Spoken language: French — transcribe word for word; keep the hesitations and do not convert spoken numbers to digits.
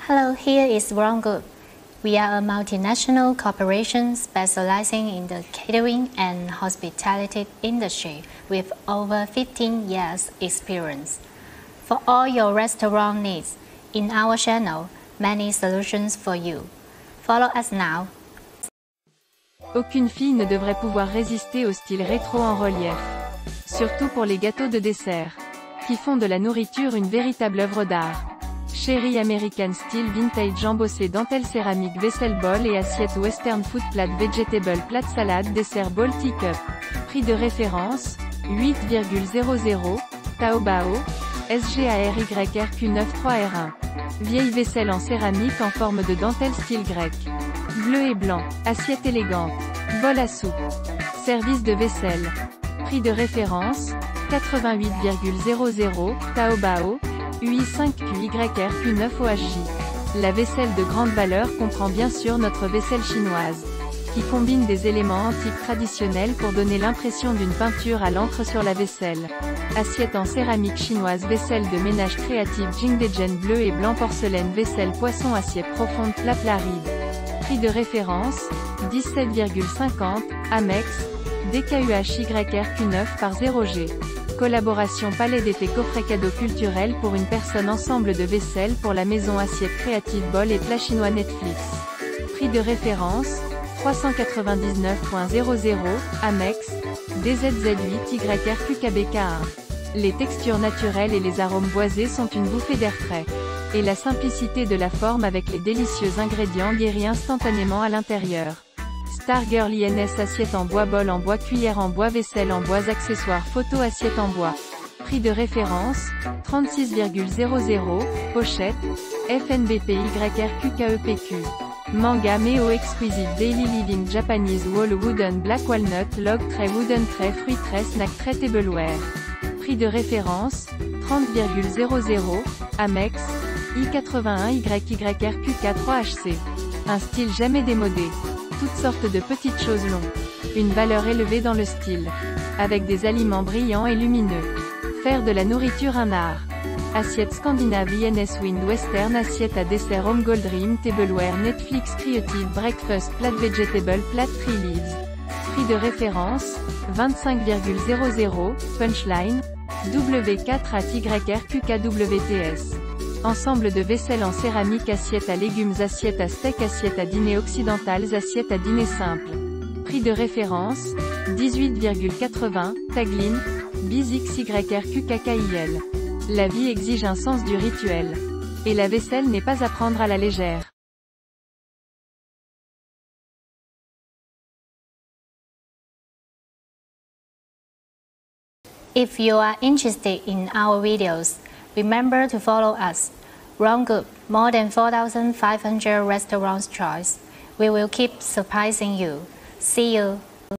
Hello, here is Wrong Group. We are a multinational corporation specializing in the catering and hospitality industry with over fifteen years experience. For all your restaurant needs, in our channel, many solutions for you. Follow us now. Aucune fille ne devrait pouvoir résister au style rétro en relief. Surtout pour les gâteaux de dessert, qui font de la nourriture une véritable œuvre d'art. Chérie American Style Vintage embossé dentelle céramique vaisselle bol et assiette Western Food plate vegetable plate salade dessert bowl teacup. Prix de référence, huit virgule zéro zéro, Taobao, S G A R Y R Q neuf-trois R un. Vieille vaisselle en céramique en forme de dentelle style grec. Bleu et blanc, assiette élégante. Bol à soupe. Service de vaisselle. Prix de référence, quatre-vingt-huit virgule zéro zéro, Taobao, U I cinq Q Y R Q neuf O H J. La vaisselle de grande valeur comprend bien sûr notre vaisselle chinoise, qui combine des éléments antiques traditionnels pour donner l'impression d'une peinture à l'encre sur la vaisselle. Assiette en céramique chinoise vaisselle de ménage créative Jingdezhen bleu et blanc porcelaine vaisselle poisson assiette profonde plat Laride. Prix de référence, dix-sept virgule cinquante, Amex, D K U H Y R Q neuf par zéro G. Collaboration Palais d'été coffret cadeau culturel pour une personne ensemble de vaisselle pour la maison assiette créative bol et plat chinois Netflix. Prix de référence, trois cent quatre-vingt-dix-neuf virgule zéro zéro, Amex, D Z Z huit Y R Q K B K un. Les textures naturelles et les arômes boisés sont une bouffée d'air frais. Et la simplicité de la forme avec les délicieux ingrédients guérit instantanément à l'intérieur. Stargirl I N S assiette en bois bol en bois cuillère en bois vaisselle en bois accessoires photo assiette en bois. Prix de référence, trente-six virgule zéro zéro, pochette, F N B P Y R Q K E P Q. Manga Meo Exquisite Daily Living Japanese Wall Wooden Black Walnut Log Tray Wooden Tray Fruit Tray Snack Tray Tableware. Prix de référence, trente virgule zéro zéro, Amex, I quatre-vingt-un Y Y R Q K trois H C. Un style jamais démodé. Toutes sortes de petites choses longues. Une valeur élevée dans le style. Avec des aliments brillants et lumineux. Faire de la nourriture un art. Assiette scandinave I N S Wind Western assiette à dessert Home Gold Dream Tableware Netflix Creative Breakfast Plate Vegetable Plate Three Leaves. Prix de référence, vingt-cinq virgule zéro zéro, Punchline, W quatre A Y R Q K W T S. Ensemble de vaisselle en céramique assiette à légumes assiette à steak assiette à dîner occidentales assiette à dîner simple. Prix de référence, dix-huit virgule quatre-vingts, Taglin, Biz X Y R Q K K I L. La vie exige un sens du rituel. Et la vaisselle n'est pas à prendre à la légère. If you are interested in our videos, remember to follow us. Wrong Group, more than four thousand five hundred restaurants choice. We will keep surprising you. See you.